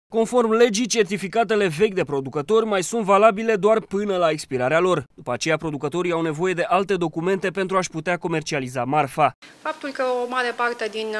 Conform legii, certificatele vechi de producători mai sunt valabile doar până la expirarea lor. După aceea, producătorii au nevoie de alte documente pentru a-și putea comercializa marfa. Faptul că o mare parte din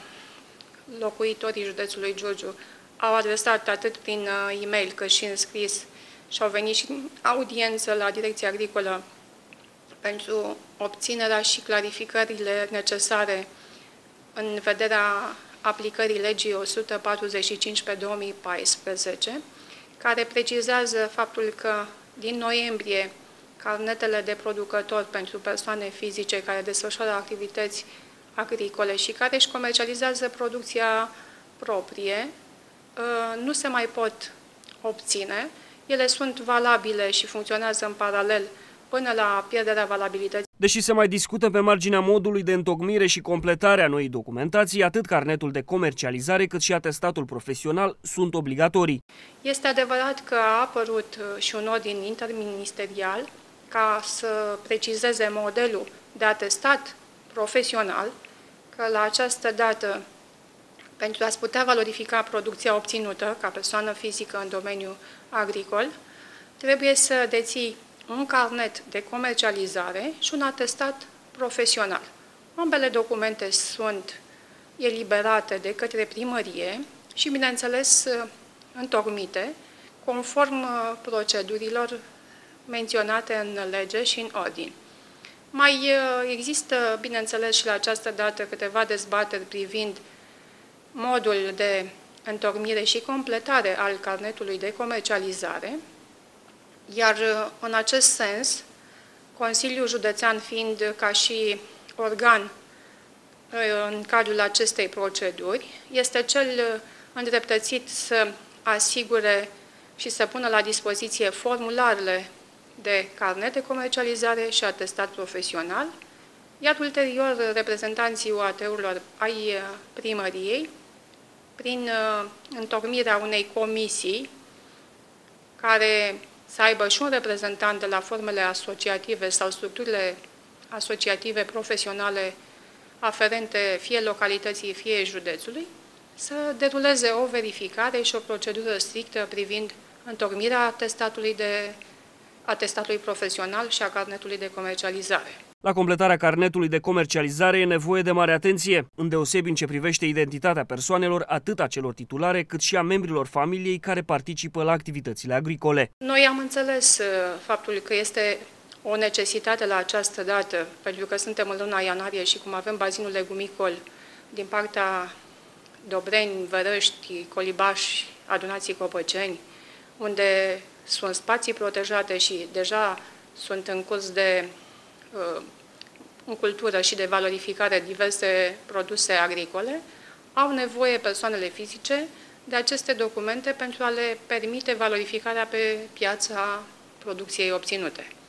locuitorii județului Giurgiu au adresat atât prin e-mail cât și în scris și au venit și în audiență la Direcția Agricolă pentru obținerea și clarificările necesare în vederea aplicării legii 145 pe 2014, care precizează faptul că din noiembrie carnetele de producători pentru persoane fizice care desfășoară activități agricole și care își comercializează producția proprie nu se mai pot obține. Ele sunt valabile și funcționează în paralel până la pierderea valabilității. Deși se mai discută pe marginea modului de întocmire și completarea noii documentații, atât carnetul de comercializare cât și atestatul profesional sunt obligatorii. Este adevărat că a apărut și un ordin interministerial ca să precizeze modelul de atestat profesional, că la această dată, pentru a-ți putea valorifica producția obținută ca persoană fizică în domeniul agricol, trebuie să deții un carnet de comercializare și un atestat profesional. Ambele documente sunt eliberate de către primărie și, bineînțeles, întocmite conform procedurilor menționate în lege și în ordin. Mai există, bineînțeles, și la această dată câteva dezbateri privind modul de întocmire și completare al carnetului de comercializare, iar în acest sens, Consiliul Județean fiind ca și organ în cadrul acestei proceduri, este cel îndreptățit să asigure și să pună la dispoziție formularele de carnet de comercializare și atestat profesional, iar ulterior reprezentanții UAT-urilor ai primăriei, prin întocmirea unei comisii care să aibă și un reprezentant de la formele asociative sau structurile asociative profesionale aferente fie localității, fie județului, să deruleze o verificare și o procedură strictă privind întocmirea atestatului profesional și a carnetului de comercializare. La completarea carnetului de comercializare e nevoie de mare atenție, îndeosebi în ce privește identitatea persoanelor, atât a celor titulare, cât și a membrilor familiei care participă la activitățile agricole. Noi am înțeles faptul că este o necesitate la această dată, pentru că suntem în luna ianuarie și cum avem bazinul legumicol din partea Dobreni, Vărăști, Colibaș, Adunații Copăceni, unde sunt spații protejate și deja sunt în curs de în cultură și de valorificare diverse produse agricole, au nevoie persoanele fizice de aceste documente pentru a le permite valorificarea pe piața producției obținute.